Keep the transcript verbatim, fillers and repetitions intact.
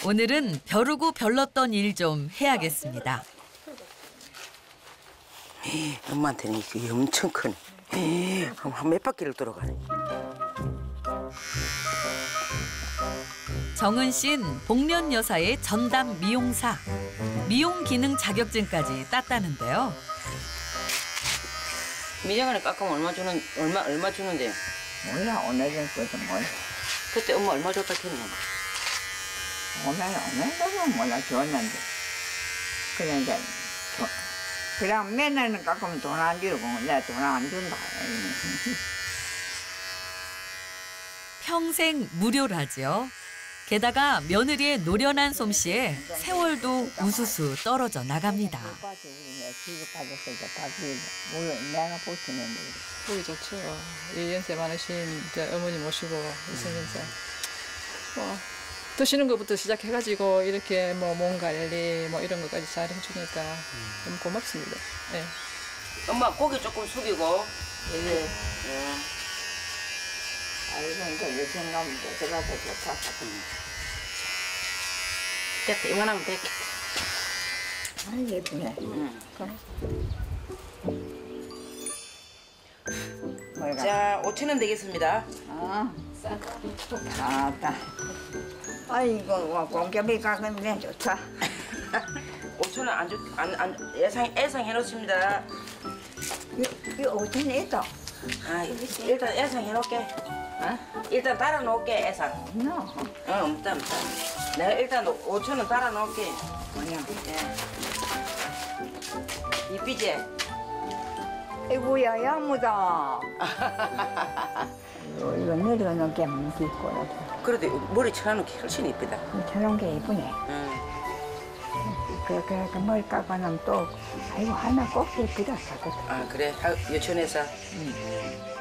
오늘은 벼르고 별렀던 일 좀 해야겠습니다. 엄마한테는 이게 엄청 크네. 한 몇 바퀴를 돌아가네. 정은 씨는 복면 여사의 전담 미용사. 미용 기능 자격증까지 땄다는데요. 미장원에 깎으면 얼마 주는 얼마 얼마 주는데? 몰라, 오늘은 그것도 몰라. 그때 엄마 얼마 줬다 했나? 오늘, 오늘은 몰라, 줬는데. 그래, 이제, 돈- 그럼 맨날은 깎으면 돈 안 주고, 내가 돈 안 준다. 평생 무료라지요. 게다가 며느리의 노련한 솜씨에 세월도 우수수 떨어져 나갑니다. 내가 보시는데. 보기 좋죠. 이 연세 많으신 이제 어머니 모시고 있으면서 뭐 드시는 것부터 시작해가지고 이렇게 뭐 몸 관리 뭐 이런 것까지 잘 해주니까 너무 고맙습니다. 네. 엄마 고개 조금 숙이고. 예. 예. 아이고, 이제 요즘 가면 제가 더 좋다. 됐다. 이만하면 됐겠다. 아, 예쁘네. 응. 뭐가? 자, 오천 원 되겠습니다. 아, 아따. 아이고, 와, 공개비 가면 좋다. 오천 원 안 주, 안, 안, 예상, 예상 해놓습니다. 이 오천 있다. 아, 일단 예상 해놓을게. 어? 일단 달아놓을게, 예상. 없나? 어, 없다, 없다. 내가 일단 오천 원 달아놓을게. 뭐냐? 예. 이쁘지? 아이고야, 야무다. 이거, 이거 내려놓은 게 무기 있고. 그래도 머리 쳐놓기 훨씬 이쁘다. 저런 게 이쁘네. 응. 그렇게 해서 머리 깎아 놓으면 또, 아이고, 하나 꼭 예쁘다. 하거든. 아, 그래? 하, 유치원에서? 응.